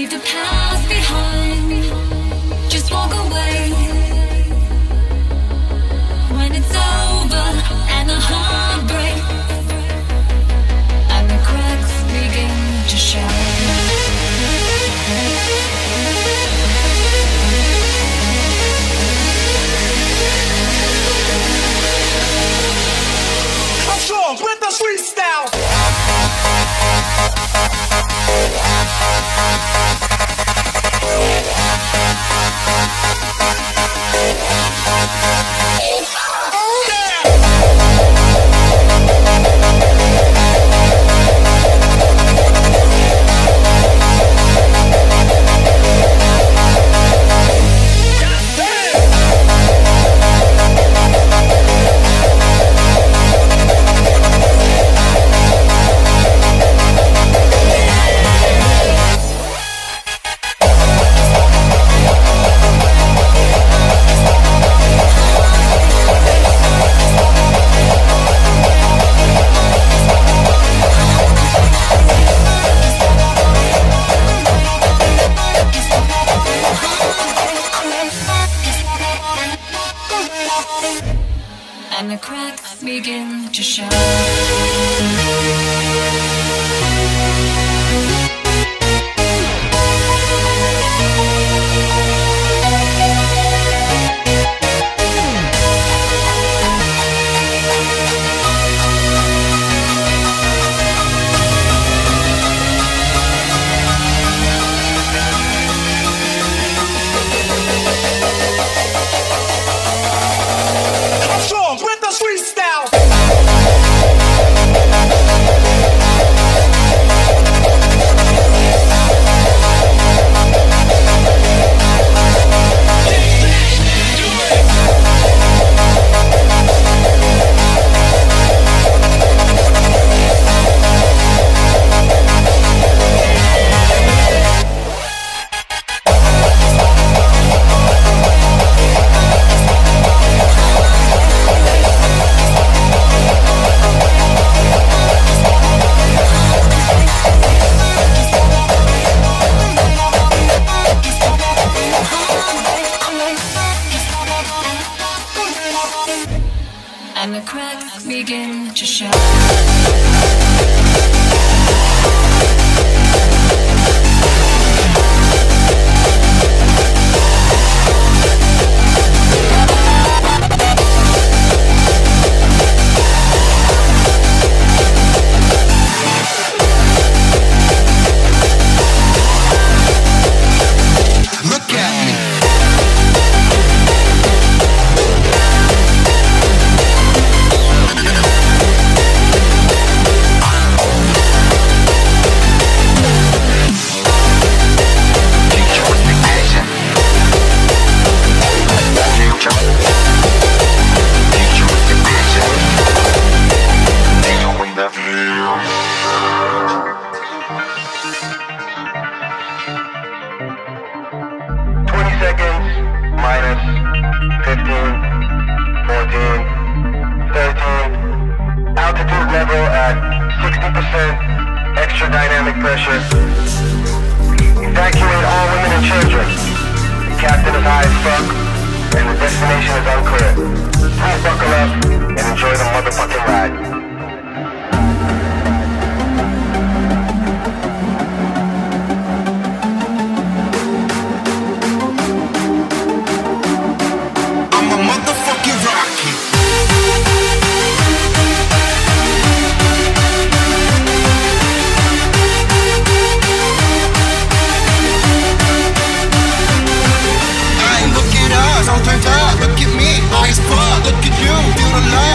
Leave the past behind, just walk away. When it's over and the heart breaks and the cracks begin to show. With the street style. And the cracks begin to show. With the street style. And the cracks begin to show. Extra dynamic pressure. Evacuate all women and children. The captain is high as fuck, and the destination is unclear. Please buckle up and enjoy the motherfucking ride. Look at me, high as fuck. Look at you, feel the love.